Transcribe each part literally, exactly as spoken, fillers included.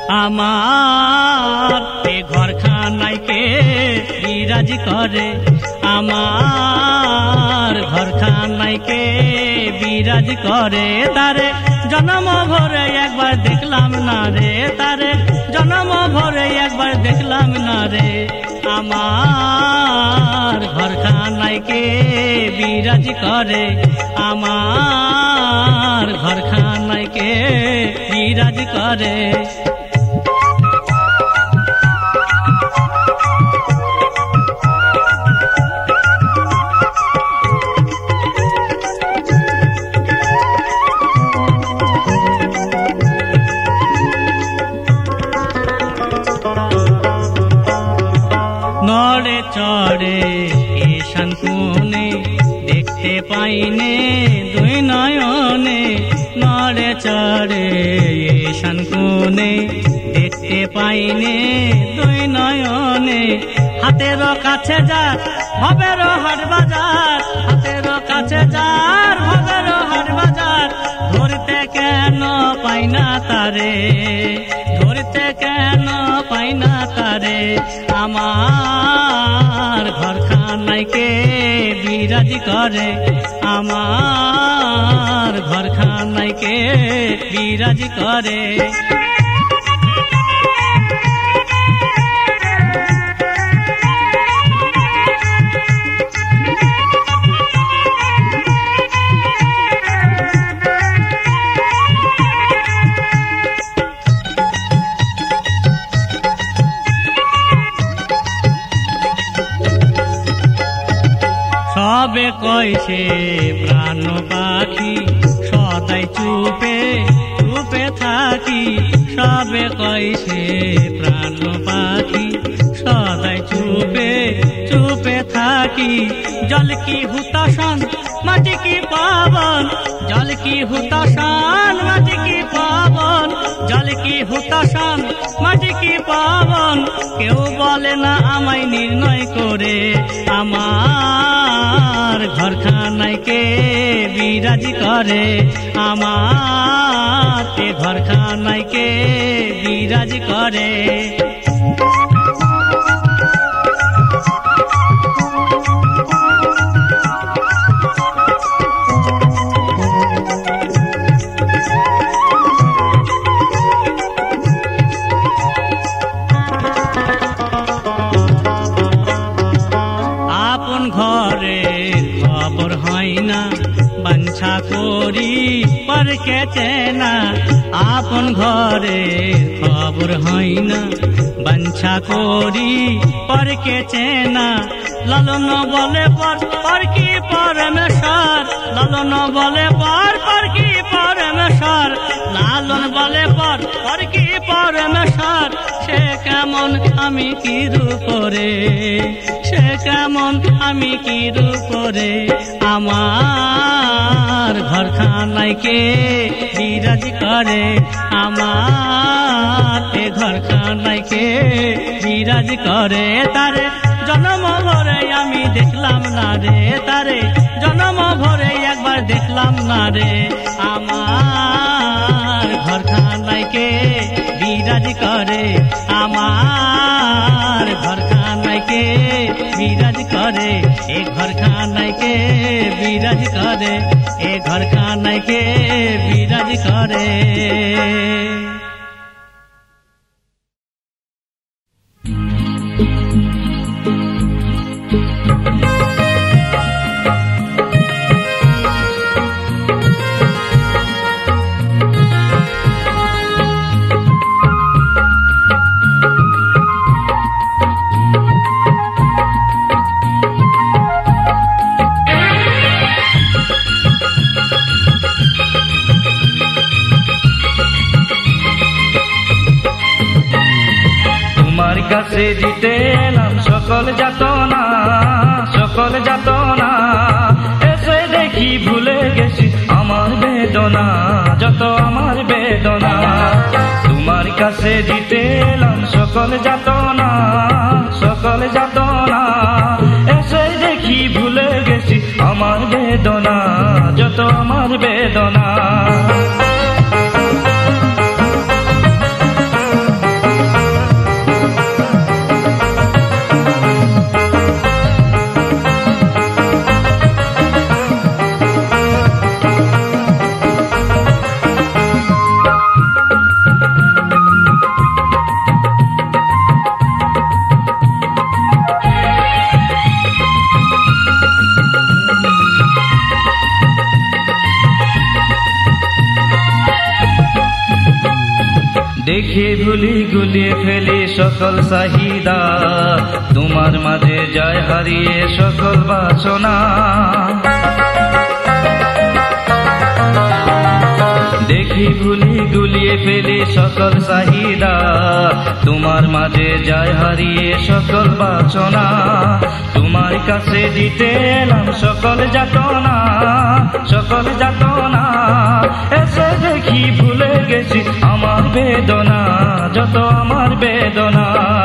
আমার এ ঘরখানাইকে বিরাজ করে, আমার ঘরখানাইকে বিরাজ করে। তারে জন্ম ভরে একবার দেখলাম না রে, তারে জন্ম ভরে একবার দেখলাম না রে। আমার ঘরখানাইকে বিরাজ করে, আমার ঘরখানাইকে বিরাজ করে। নড়ে চড়ে ঈশান কোণে দেখতে পাইনে দুই নয়নে, নড়ে চড়ে ঈশান কোণে দেখতে পাইনে দুই নয়নে। হাতের কাছে যার ভবের হাট বাজার, হাতের কাছে যার ভবের হাট বাজার, ধরতে কেন পাই না তারে, ধরতে কেন পাই না তারে। আমার ঘরখানাইকে বিরাজ করে, আমার ঘরখানাইকে বিরাজ করে। সবে কইছে প্রাণ পাখি সদাই চুপে চুপে থাকি, সবে কইছে প্রাণ পাখি সদাই চুপে চুপে থাকি। জল কি হুতাশন মাটি কি পাবন, জল কি হুতাশন মাটি কি পাবন, জল কি হুতাশন মাটি কি পাবন। কেউ বলে না আমায় নির্ণয় করে, আমার ঘরখানাইকে বিরাজ করে, আমার এ ঘরখানাইকে বিরাজ করে। আপন ঘরে খবর হয় না বাঞ্ছা করি পর কে চেনা, আপন ঘরে খবর হয় না বাঞ্ছা করি পর কে চেনা। লালন বলে পর পর কি পরমেশ্বর, লালন বলে পর পর কি পরমেশ্বর, লালন বলে পর পর কি পরমেশ্বর। সে কেমন আমি কি রূপরে, সে কেমন আমি কি রূপরে। আমার ঘরখানাইকে বিরাজ করে, আমার এ ঘরখানাইকে বিরাজ করে। তারে জন্ম ভরে আমি দেখলাম না রে, তারে জন্ম ভরে একবার দেখলাম না রে। আমার ঘরখানাইকে বিরাজ করে, আমার ঘরখানাইকে বিরাজ করে, এ ঘরখানাইকে বিরাজ করে, এ ঘরখানাইকে বিরাজ করে। কাছে দিতে এলাম সকল যাতনা, সকল যাতনা। এসে দেখি ভুলে গেছি আমার বেদনা, যত আমার বেদনা। তোমার কাছে দিতে এলাম সকল যাতনা, সকল যাতনা। এসে দেখি ভুলে গেছি আমার বেদনা, যত আমার বেদনা। দেখে ভুলি গুলিয়ে ফেলি সকল চাহিদা, তোমার মাঝে যায় হারিয়ে সকল বাসনা। দেখি ভুলি গুলিয়ে ফেলি সকল চাহিদা, তোমার মাঝে যায় হারিয়ে সকল বাসনা। তোমার কাছে দিতে এলাম সকল যাতনা, সকল যাতনা। এসে দেখি ভুলে গেছি আমার বেদনা, যত আমার বেদনা।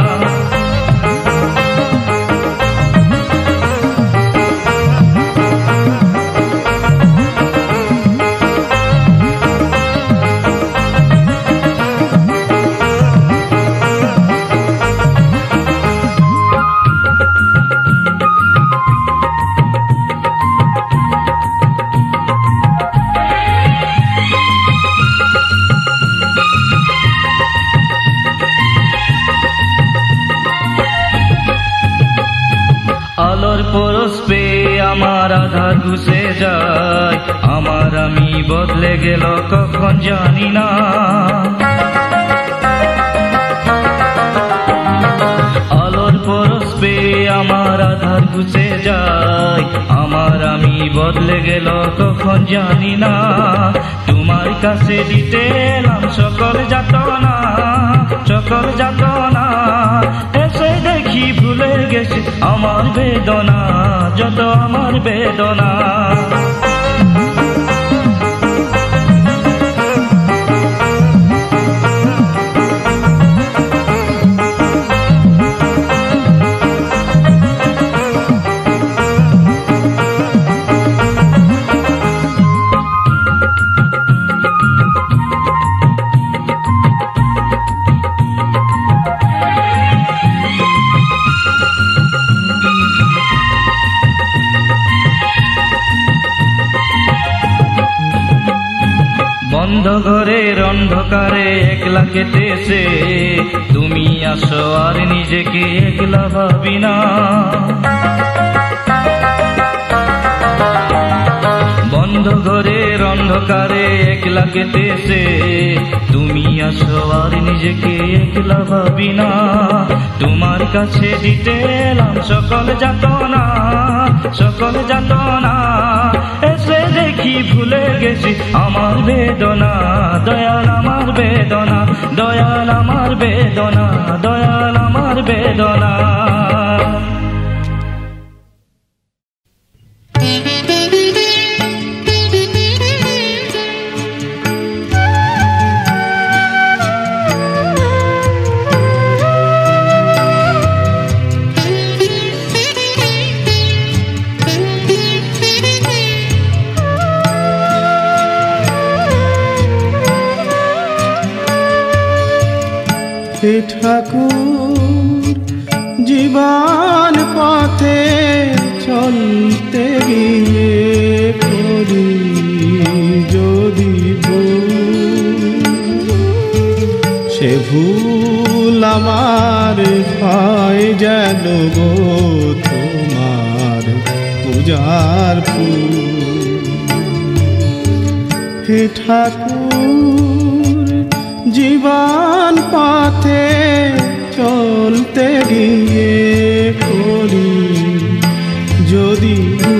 আলোর পরশ পেয়ে আমার আধার ঘুষে যায়, আমার আমি বদলে গেল কখন জানি না। আলোর পরশ পেয়ে আমার আধার ঘুষে যায়, আমার আমি বদলে গেল কখন জানি না। তোমার কাছে দিতে এলাম সকল যাতনা, সকল যাতনা। এসে দেখি ভুলে গেছি আমার বেদনা, যত আমার বেদনা। বন্ধ ঘরের অন্ধকারে একলা কেটেছে, তুমি আসো আর নিজেকে একলা ভাবি না। বন্ধ ঘরের অন্ধকারে একলা কেটেছে, তুমি আসো আর নিজেকে একলা ভাবি না। তোমার কাছে দিতে এলাম সকল যাতনা, সকল যাতনা। এসে দেখি ভুলে গেছি আমার বেদনা, দয়াল আমার বেদনা, দয়াল আমার বেদনা, দয়াল আমার বেদনা। হে ঠাকুর, জীবন পথে চলতে গিয়ে করি যদি ভুল, সে ভুল আমার হয় যেন গো তোমার পূজার ফুল। হে ঠাকুর, জীবন পথে চলতে গিয়ে করি যদি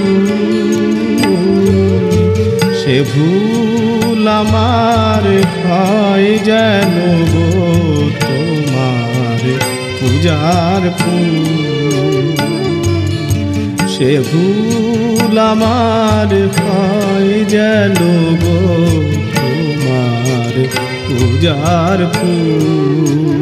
ভুল, সে ভুল আমার হয় যেন গো তোমার পূজার ফুল, সে ভুল আমার হয় যেন গো তোমার পূজার ফুল।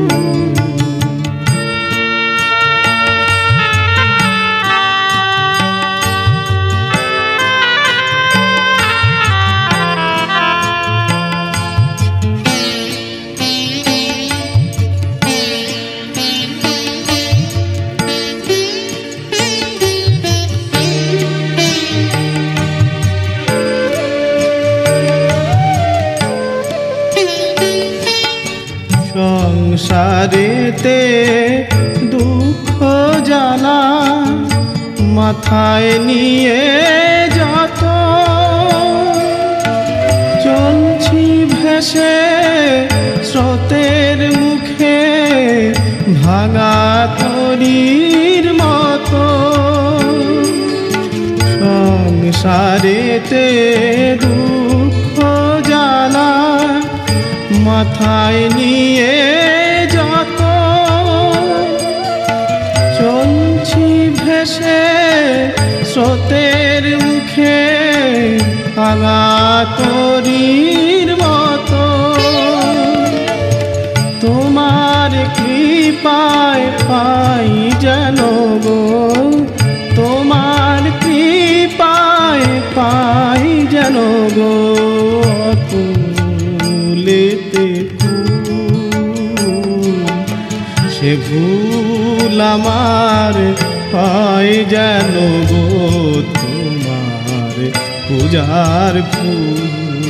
সংসারেতে দুঃখ জানা মাথায় নিয়ে যত চলছি ভেসে ভেসে স্রোতের মুখে ভাঙা তরীর মতো সংসারেতে দুঃখ জ্বালা মাথায় নিয়ে যত চলছি ভেসে স্রোতের মুখে ভাঙা তরীর মতো তোমার কৃপায় পাই যেন গো তোমার কৃপায় পাই যেন গো ফুলেতে সে ভুল আমার পাই যেন গো তোমার পূজার ফুল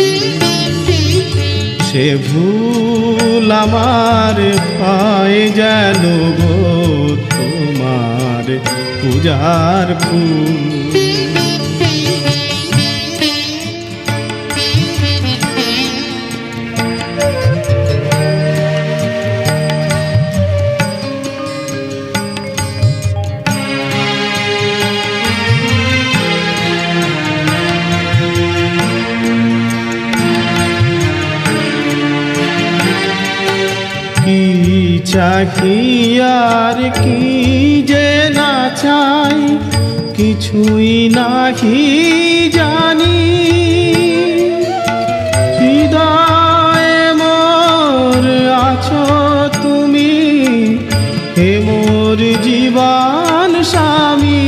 সে ভুল আমার পাই যেন গো তোমার পূজার ফুল চাহি আর কি যে না চাই কিছুই নাহি জানি হৃদয়ে মোর আছো তুমি হে মোর জীবন স্বামী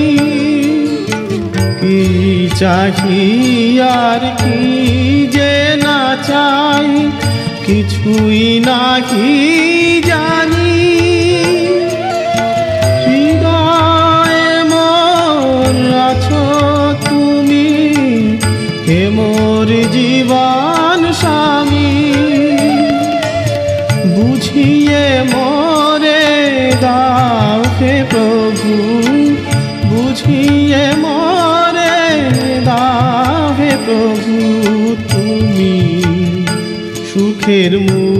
কি চাহি আর কি যে না চাই কিছুই নাহি জানি হৃদয়ে মোর আছো তুমি হে মোর জীবন স্বামী বুঝিয়ে মোরে দাও হে প্রভু বুঝিয়ে মোরে দাও হে প্রভু তুমি সুখের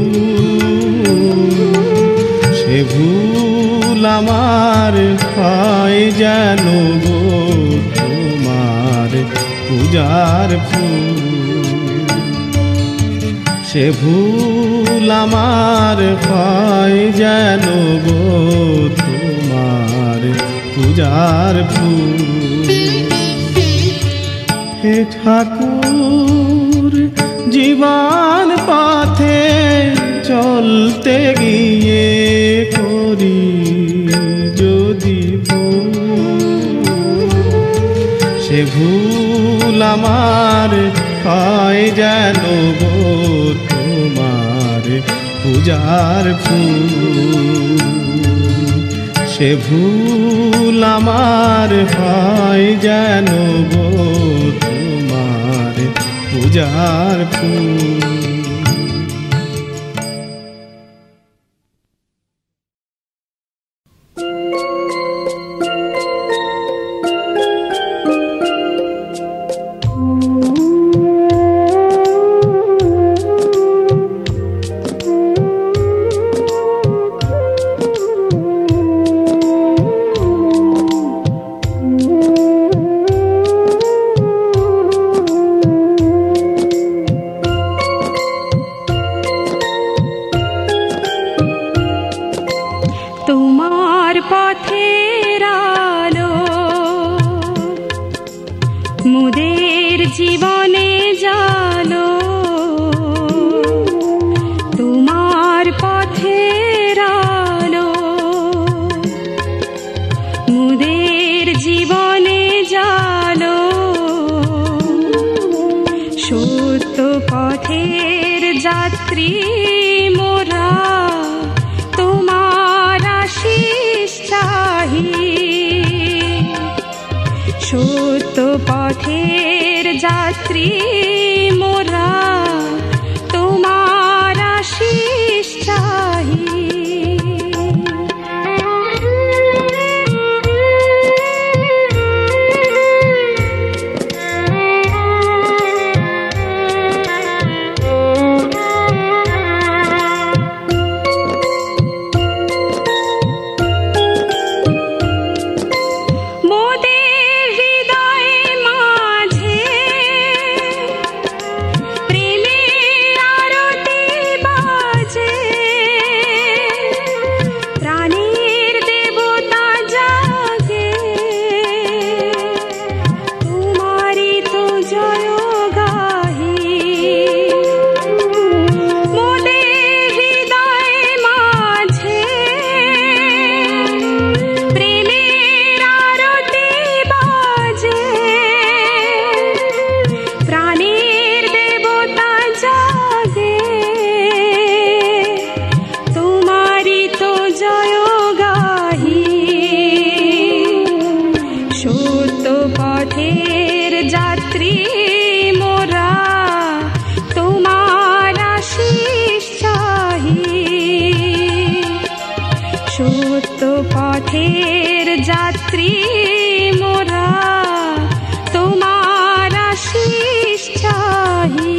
মূল সে ভুল আমার হয় যেন গো তোমার পূজার ফুল সে ভুল আমার হয় যেন গো তোমার পূজার ফুল হে ঠাকুর জীবন পথে চলতে গিয়ে করি যদি সে ভুল আমার হয় যেন গো তোমার পূজার ফুল সে ভুল আমার হয় যেন গো তোমার পূজার ফুল পথের যাত্রী মোরা তোমার আশিস চাহি।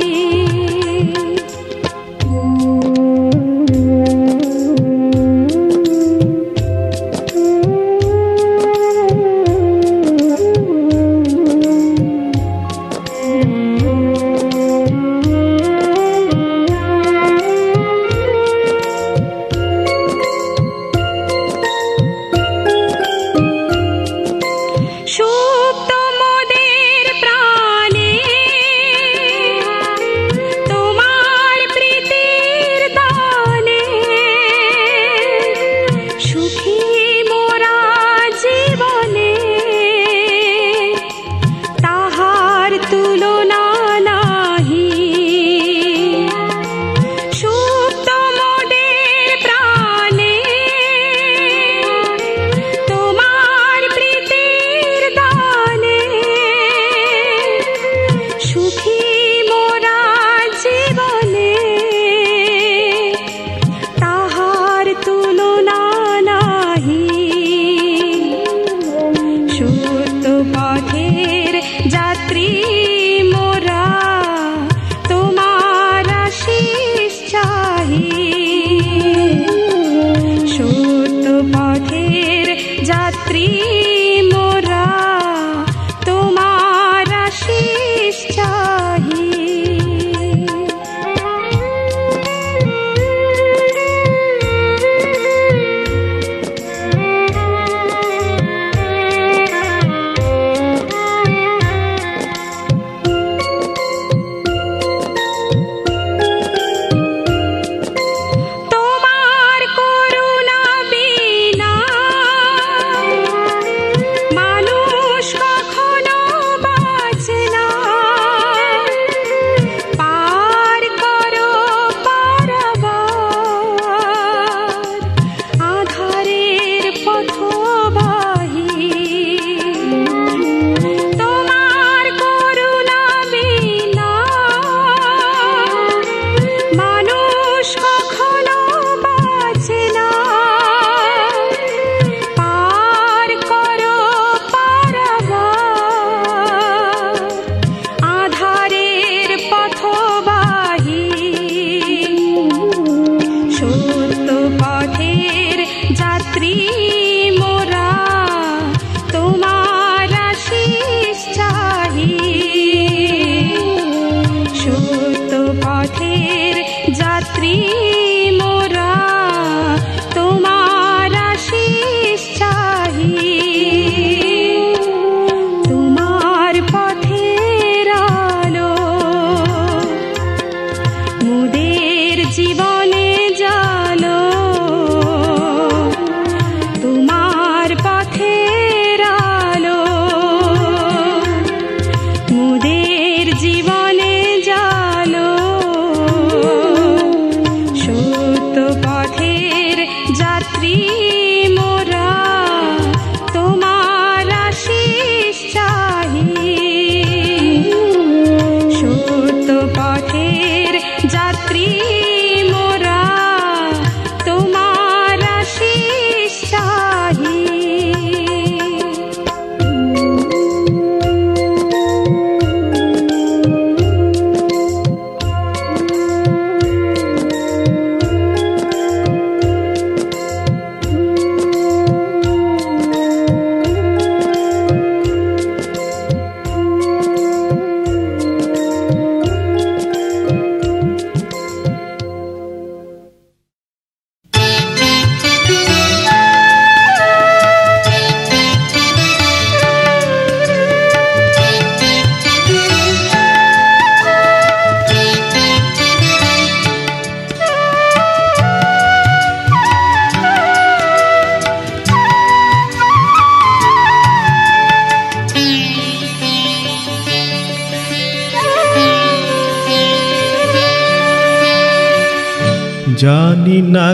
জানি না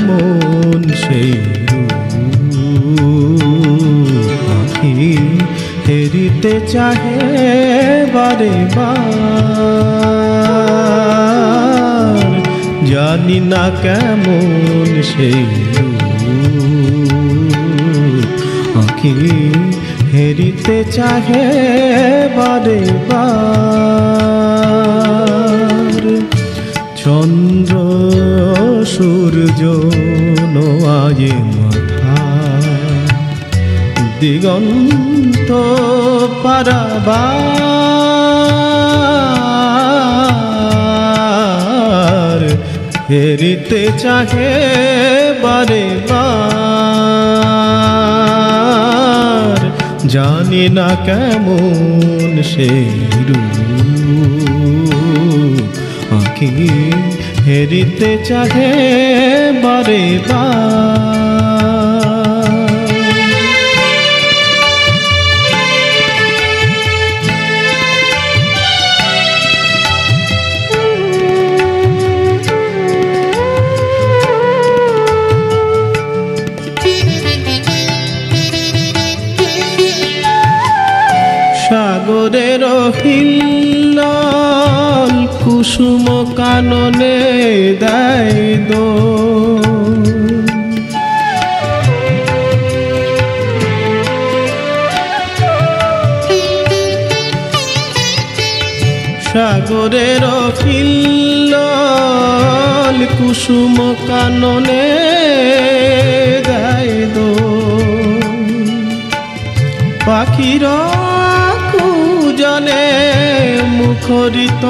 কেমন সেই পাখি হেরিতে চাহে বারে বার, জানি না কেমন সেই হেরিতে চাহে বারে বার চন্দ্র সূর্য নোয়ায়ে মাথা দিগন্ত পারাবার হেরিতে চাহে বারে বার জানি না কেমন সেই রূপ আঁখি হেরিতে চাহে বারে বার সাগরের হিল্লোল কুসুম কাননে দেয় দোল সাগরের হিল্লোল কুসুম কাননে দেয় দোল পাখিরা জনে মুখরিত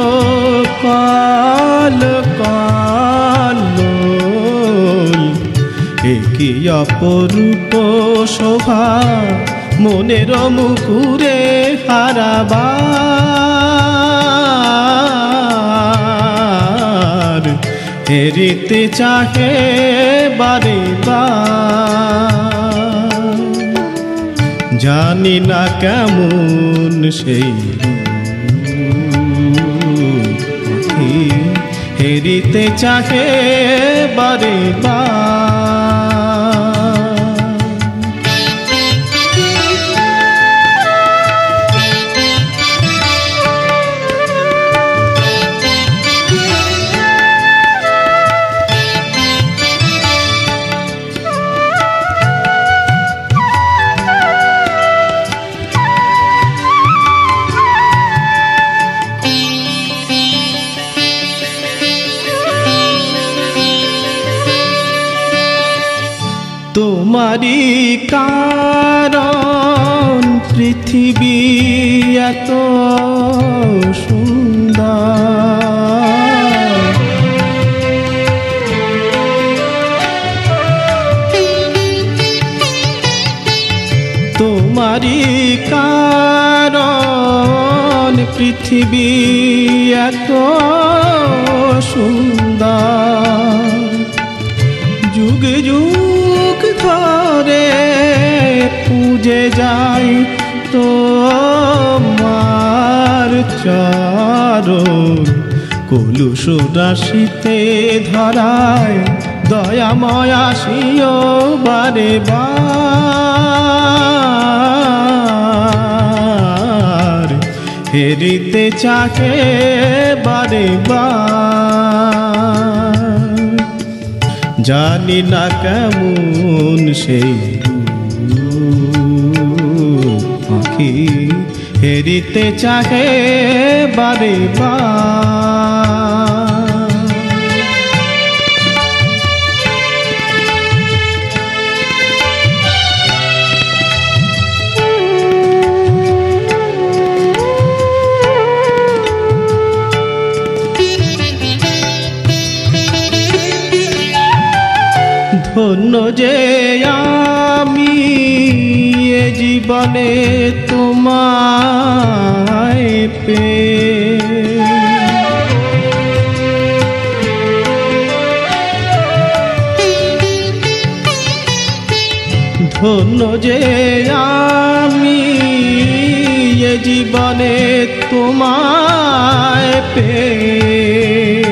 কাল কাল একই অপরূপ শোভা মনের মুকুরে হারাবার হেরিতে চাহে বারে বার জানি না কেমন সেই পাখি হেরিতে চাহে বারে বার তোমারি কারণ পৃথিবী এত সুন্দর তোমারি কারণ পৃথিবী এত সুন্দর যুগ যুগ ধরে পূজে যাই তোমার চরণ কলুষ রাশিতে ধরায় দয়াময় আসিও বারে বার হেরিতে চাহে বারে বার জানি না কেমন সেই পাখি হেরিতে চাহে বারে বার ধন্য যে আমি এ জীবনে তোমায় পেয়ে ধন্য যে আমি এ জীবনে তোমায় পেয়ে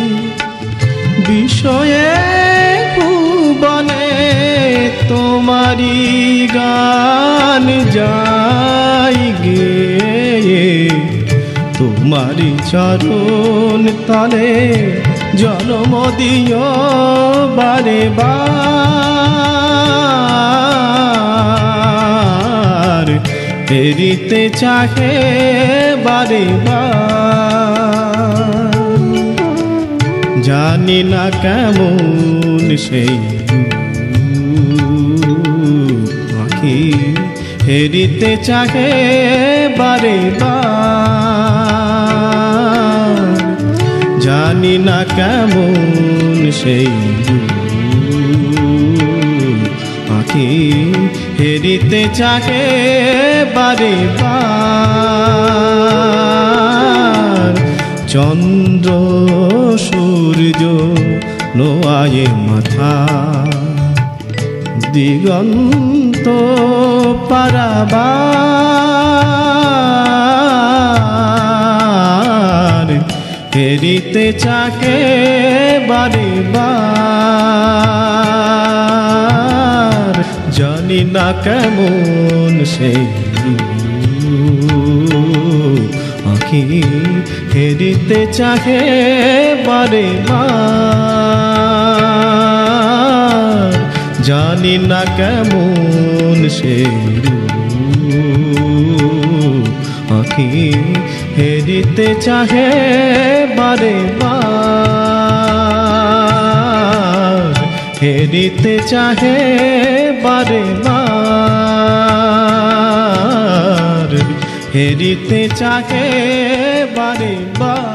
বিষয়ে ভুবনে তোমারি গান যাই গে তোমারি চরণ তলে জন্ম দিও বারে বার ফেরিতে চাহে বারে বার জানি না কেমন সেই পাখি ফেরিতে চাহে বারে বার জানি না কেমন সেই পাখি ফেরিতে চাহে বারে বার চন্দ্র সূর্য নোয়ায়ে মাথা দিগন্ত পারাবার ফেরিতে চাহে বারে বার জানি না কেমন সেই আঁখি ফেরিতে চাহে বারে বার জানি না কেমন সেই আঁখি ফেরিতে চাহে বারে বার ফেরিতে চাহে বারে বার ফেরিতে চাহে বারে বার।